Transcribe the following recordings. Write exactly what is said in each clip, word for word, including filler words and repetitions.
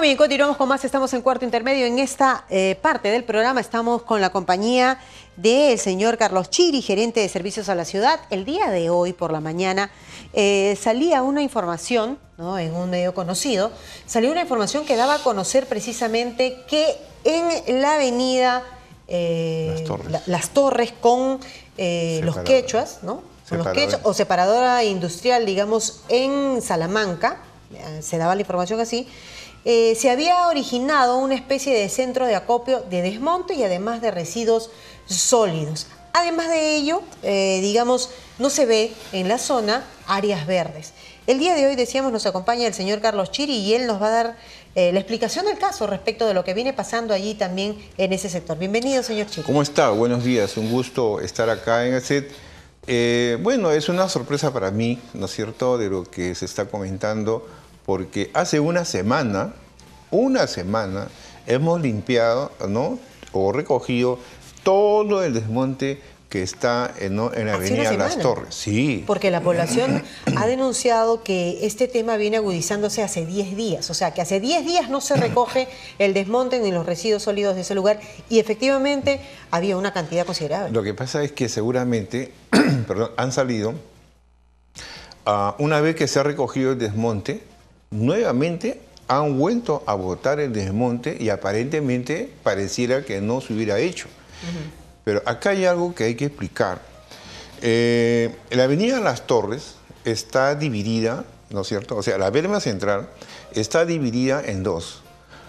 bien, continuamos con más. Estamos en Cuarto Intermedio. En esta eh, parte del programa estamos con la compañía del señor Carlos Chiri, gerente de servicios a la ciudad. El día de hoy, por la mañana, eh, salía una información, ¿no?, en un medio conocido, salió una información que daba a conocer precisamente que en la avenida eh, Las Torres, la, las torres con eh, los quechuas, ¿no? Con los quechuas, o separadora industrial, digamos, en Salamanca, se daba la información así, eh, se había originado una especie de centro de acopio de desmonte y además de residuos sólidos. Además de ello, eh, digamos, no se ve en la zona áreas verdes. El día de hoy, decíamos, nos acompaña el señor Carlos Chiri y él nos va a dar eh, la explicación del caso respecto de lo que viene pasando allí también en ese sector. Bienvenido, señor Chiri. ¿Cómo está? Buenos días, un gusto estar acá en el set. Eh, bueno, es una sorpresa para mí, ¿no es cierto?, de lo que se está comentando, porque hace una semana, una semana, hemos limpiado, ¿no?, o recogido todo el desmonte que está en, ¿no?, en la avenida Las Torres. Sí. Porque la población ha denunciado que este tema viene agudizándose hace diez días. O sea, que hace diez días no se recoge el desmonte ni los residuos sólidos de ese lugar y efectivamente había una cantidad considerable. Lo que pasa es que seguramente perdón, han salido, uh, una vez que se ha recogido el desmonte, nuevamente han vuelto a botar el desmonte y aparentemente pareciera que no se hubiera hecho. Uh-huh. Pero acá hay algo que hay que explicar. Eh, la avenida Las Torres está dividida, ¿no es cierto? O sea, la berma central está dividida en dos.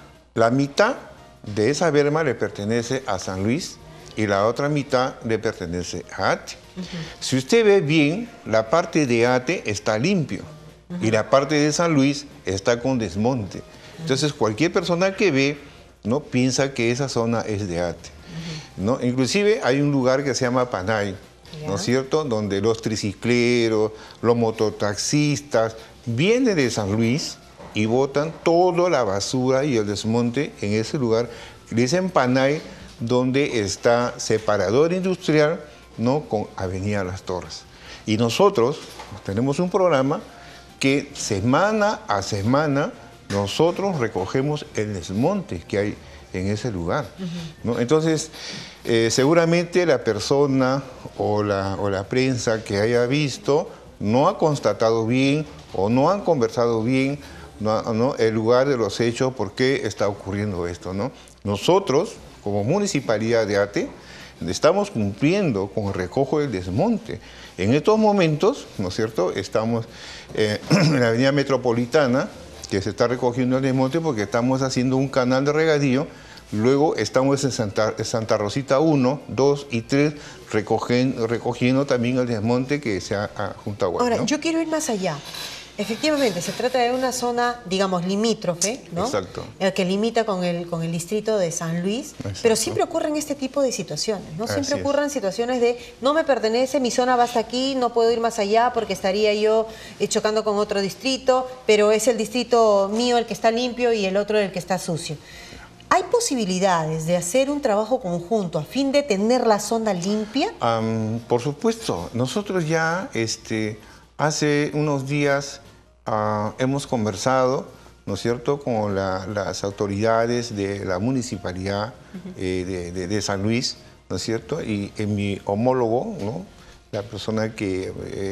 La mitad de esa berma le pertenece a San Luis y la otra mitad le pertenece a ATE. Uh-huh. Si usted ve bien, la parte de ATE está limpio. Uh-huh. Y la parte de San Luis está con desmonte. Uh-huh. Entonces, cualquier persona que ve, ¿no?, piensa que esa zona es de ATE. ¿No? Inclusive hay un lugar que se llama Panay, ¿no es cierto?, donde los tricicleros, los mototaxistas vienen de San Luis y botan toda la basura y el desmonte en ese lugar. Le dicen Panay, donde está separador industrial, ¿no?, con avenida Las Torres. Y nosotros tenemos un programa que semana a semana nosotros recogemos el desmonte que hay en ese lugar, uh-huh. ¿no? Entonces, eh, seguramente la persona o la, o la prensa que haya visto no ha constatado bien o no han conversado bien, ¿no?, ¿no?, el lugar de los hechos, por qué está ocurriendo esto, ¿no? Nosotros, como Municipalidad de ATE, estamos cumpliendo con el recojo del desmonte. En estos momentos, ¿no es cierto?, estamos eh, en la avenida Metropolitana, que se está recogiendo el desmonte porque estamos haciendo un canal de regadío. Luego estamos en Santa, Santa Rosita uno, dos y tres recogiendo, recogiendo también el desmonte que se ha, ha juntado. Ahora, ¿no? yo quiero ir más allá. Efectivamente, se trata de una zona, digamos, limítrofe, ¿no? Exacto. El que limita con el, con el distrito de San Luis. Exacto. Pero siempre ocurren este tipo de situaciones, ¿no? Siempre Así ocurren es. situaciones de no me pertenece, mi zona va hasta aquí, no puedo ir más allá porque estaría yo eh, chocando con otro distrito, pero es el distrito mío el que está limpio y el otro el que está sucio. ¿Hay posibilidades de hacer un trabajo conjunto a fin de tener la zona limpia? Um, por supuesto. Nosotros ya este, hace unos días uh, hemos conversado, ¿no es cierto?, con la, las autoridades de la municipalidad uh-huh. eh, de, de, de San Luis, ¿no es cierto? Y en mi homólogo, ¿no?, la persona que,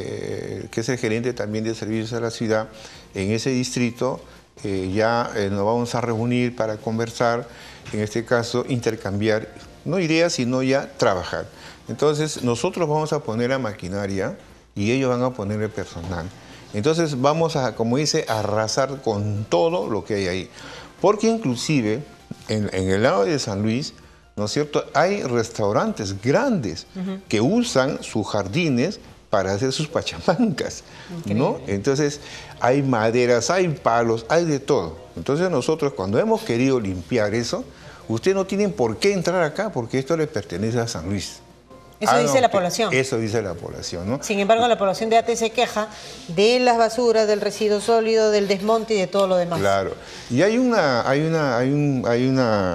eh, que es el gerente también de servicios a la ciudad en ese distrito, Eh, ya eh, nos vamos a reunir para conversar, en este caso intercambiar, no ideas, sino ya trabajar. Entonces nosotros vamos a poner la maquinaria y ellos van a poner el personal. Entonces vamos a, como dice, a arrasar con todo lo que hay ahí. Porque inclusive en, en el lado de San Luis, ¿no es cierto?, hay restaurantes grandes uh-huh. que usan sus jardines para hacer sus pachamancas, ¿no? Entonces, hay maderas, hay palos, hay de todo. Entonces, nosotros cuando hemos querido limpiar eso, ustedes no tienen por qué entrar acá porque esto le pertenece a San Luis. Eso ah, dice no, la población. Eso dice la población, ¿no? Sin embargo, la población de ATE se queja de las basuras, del residuo sólido, del desmonte y de todo lo demás. Claro. Y hay una, hay una, hay un, hay una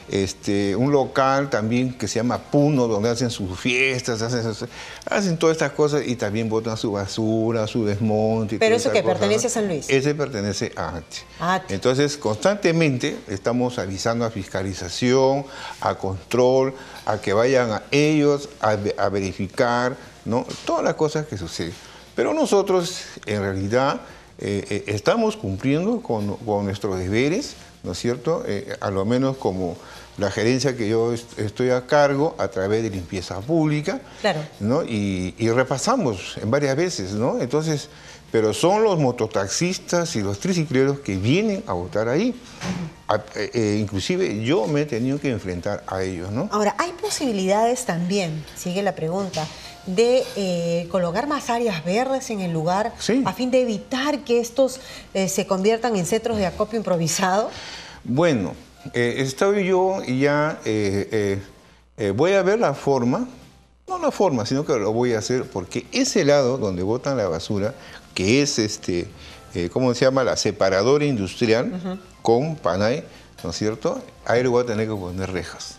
este, un local también que se llama Puno, donde hacen sus fiestas, hacen, hacen todas estas cosas y también botan su basura, su desmonte. ¿Pero eso que cosas, pertenece ¿no? a San Luis? Ese pertenece a A T E. A T E. Entonces, constantemente estamos avisando a fiscalización, a control, a que vayan a ellos a, a verificar, ¿no? Todas las cosas que suceden. Pero nosotros, en realidad, eh, eh, estamos cumpliendo con, con nuestros deberes, ¿no es cierto? Eh, a lo menos como la gerencia que yo est estoy a cargo a través de limpieza pública, claro, ¿no? Y, y repasamos en varias veces, ¿no? Entonces, pero son los mototaxistas y los tricicleros que vienen a votar ahí. Uh-huh. a, eh, eh, inclusive yo me he tenido que enfrentar a ellos, ¿no? Ahora, hay posibilidades también, sigue la pregunta, de eh, colocar más áreas verdes en el lugar, sí, a fin de evitar que estos eh, se conviertan en centros de acopio improvisado. Bueno, eh, estoy yo ya, eh, eh, eh, voy a ver la forma, no la forma, sino que lo voy a hacer porque ese lado donde botan la basura, que es, este, eh, ¿cómo se llama? La separadora industrial, uh-huh, con Panay, ¿no es cierto? Ahí le voy a tener que poner rejas.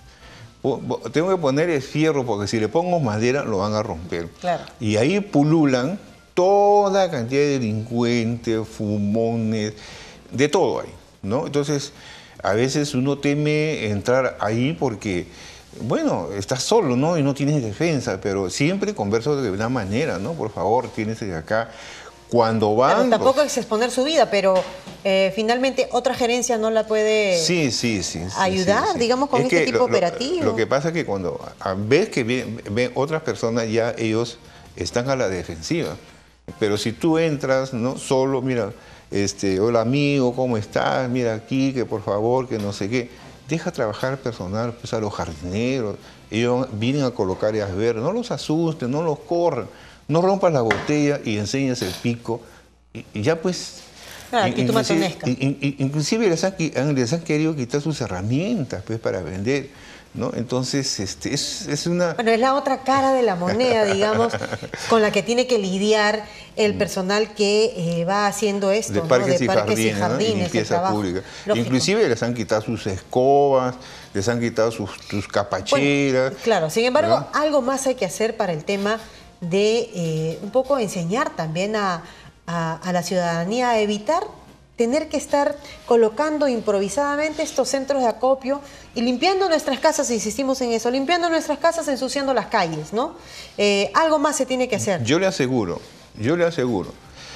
Tengo que poner el fierro porque si le pongo madera lo van a romper. Claro. Y ahí pululan toda cantidad de delincuentes, fumones, de todo ahí, ¿no? Entonces, a veces uno teme entrar ahí porque, bueno, estás solo, ¿no? Y no tienes defensa, pero siempre converso de una manera, ¿no? Por favor, tienes de acá. Cuando van... Pero tampoco es exponer su vida, pero eh, finalmente otra gerencia no la puede sí, sí, sí, ayudar, sí, sí, sí. digamos, con es este tipo lo, operativo. Lo, lo que pasa es que cuando ves que ven, ven otras personas, ya ellos están a la defensiva. Pero si tú entras, ¿no? Solo, mira, este, hola amigo, ¿cómo estás? Mira aquí, que por favor, que no sé qué. Deja trabajar al personal, pues a los jardineros. Ellos vienen a colocar áreas verdes. No los asustes, no los corran. No rompas la botella y enseñas el pico. Y, y ya pues... Claro, in, inclusive, in, inclusive les, han, les han querido quitar sus herramientas pues, para vender, ¿no? Entonces, este, es, es una... Bueno, es la otra cara de la moneda, digamos, con la que tiene que lidiar el personal que eh, va haciendo esto, de ¿no? parques, de y, parques jardines, y jardines, ¿no? Y limpieza pública. Lógico. Inclusive les han quitado sus escobas, les han quitado sus, sus capacheras. Bueno, claro, sin embargo, ¿no? Algo más hay que hacer para el tema de eh, un poco enseñar también a, a, a la ciudadanía a evitar tener que estar colocando improvisadamente estos centros de acopio y limpiando nuestras casas, insistimos en eso, limpiando nuestras casas, ensuciando las calles, ¿no? Eh, algo más se tiene que hacer. Yo le aseguro, yo le aseguro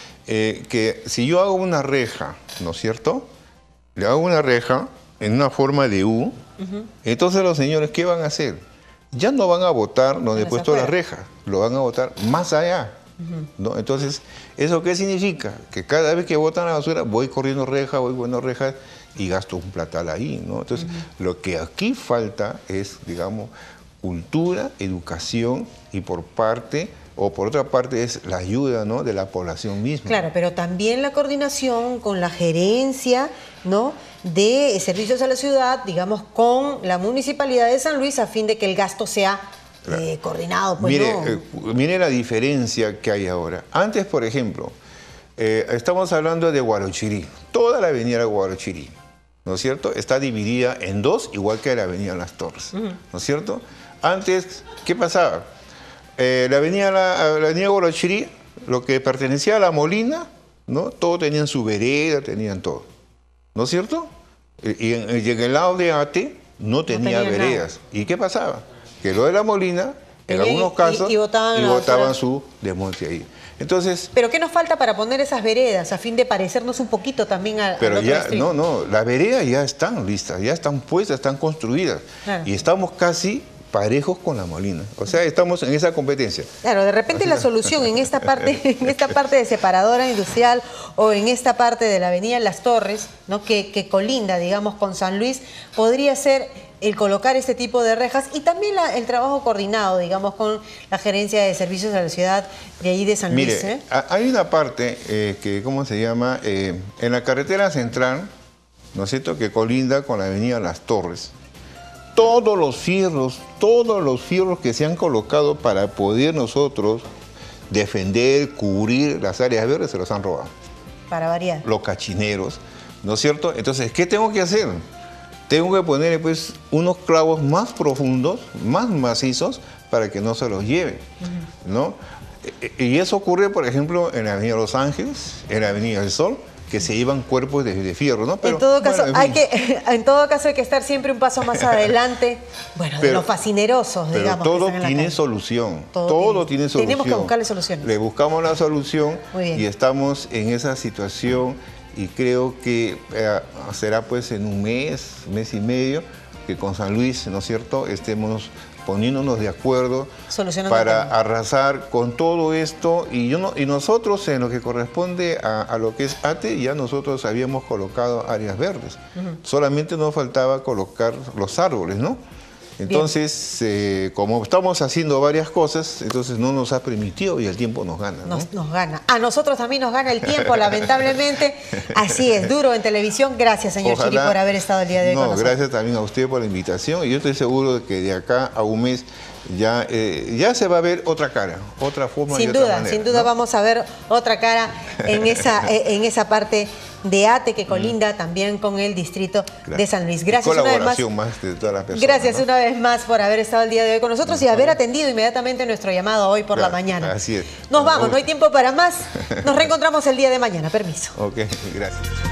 eh, que si yo hago una reja, ¿no es cierto? Le hago una reja en una forma de U, uh-huh, entonces los señores, ¿qué van a hacer? Ya no van a botar donde he puesto la reja, lo van a botar más allá. Uh-huh. ¿No? Entonces, ¿eso qué significa? Que cada vez que botan la basura, voy corriendo reja, voy poniendo rejas y gasto un platal ahí, ¿no? Entonces, uh-huh, lo que aquí falta es, digamos, cultura, educación y por parte, o por otra parte, es la ayuda, ¿no? de la población misma. Claro, pero también la coordinación con la gerencia, ¿no? de servicios a la ciudad, digamos, con la Municipalidad de San Luis a fin de que el gasto sea claro. eh, coordinado. Pues mire, no. eh, mire la diferencia que hay ahora. Antes, por ejemplo, eh, estamos hablando de Guarochirí, toda la avenida Guarochirí, ¿no es cierto? Está dividida en dos, igual que la avenida Las Torres, uh-huh, ¿no es cierto? Antes, ¿qué pasaba? Eh, la avenida, la, la avenida Guarochirí, lo que pertenecía a La Molina, ¿no? Todos tenían su vereda, tenían todo. ¿No es cierto? Y en, y en el lado de A T E no tenía, no tenía veredas. Nada. ¿Y qué pasaba? Que lo de La Molina, en y, algunos casos, y, y botaban, y botaban su desmonte ahí. Entonces, ¿pero qué nos falta para poner esas veredas a fin de parecernos un poquito también a, pero al ya, no, no, las veredas ya están listas, ya están puestas, están construidas. Claro. Y estamos casi parejos con La Molina. O sea, estamos en esa competencia. Claro, de repente la solución en esta parte, en esta parte de separadora industrial o en esta parte de la avenida Las Torres, ¿no? que, que colinda, digamos, con San Luis, podría ser el colocar este tipo de rejas y también la, el trabajo coordinado, digamos, con la gerencia de servicios de la ciudad de ahí de San Mire, Luis. ¿eh? Hay una parte eh, que, ¿cómo se llama? Eh, en la carretera central, ¿no es cierto?, que colinda con la avenida Las Torres. Todos los fierros, todos los fierros que se han colocado para poder nosotros defender, cubrir las áreas verdes, se los han robado. Para variar. Los cachineros, ¿no es cierto? Entonces, ¿qué tengo que hacer? tengo que ponerle pues unos clavos más profundos, más macizos, para que no se los lleven, ¿no? Y eso ocurre, por ejemplo, en la Avenida Los Ángeles, en la Avenida del Sol, que se llevan cuerpos de, de fierro, ¿no? Pero, en todo caso, bueno, en hay que, en todo caso hay que estar siempre un paso más adelante, bueno, pero, de los fascinerosos, pero digamos. Todo tiene solución, todo, todo tiene, tiene solución. Tenemos que buscarle soluciones. Le buscamos la solución y estamos en esa situación y creo que eh, será pues en un mes, mes y medio, que con San Luis, ¿no es cierto?, estemos poniéndonos de acuerdo para arrasar con todo esto y, yo no, y nosotros en lo que corresponde a, a lo que es A T E ya nosotros habíamos colocado áreas verdes, uh-huh. solamente nos faltaba colocar los árboles, ¿no? Entonces, eh, como estamos haciendo varias cosas, entonces no nos ha permitido y el tiempo nos gana, ¿no? Nos, nos gana. A nosotros también nos gana el tiempo, lamentablemente. Así es, duro en televisión. Gracias, señor Ojalá, Chiri, por haber estado el día de hoy no, con nosotros. Gracias también a usted por la invitación y yo estoy seguro de que de acá a un mes ya, eh, ya se va a ver otra cara, otra forma sin y duda, otra manera. Sin duda, ¿no? Vamos a ver otra cara en esa, en esa parte de A T E que colinda mm. también con el distrito claro. de San Luis. Gracias una vez más. más de todas las personas, Gracias ¿no? una vez más por haber estado el día de hoy con nosotros y haber atendido inmediatamente nuestro llamado hoy por claro, la mañana. Así es. Nos vamos, no hay tiempo para más. Nos reencontramos el día de mañana. Permiso. Ok, gracias.